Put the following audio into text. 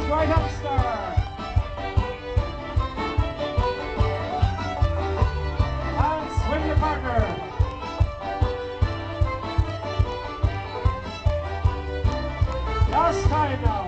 right up, star. And swing your partner. Last time now.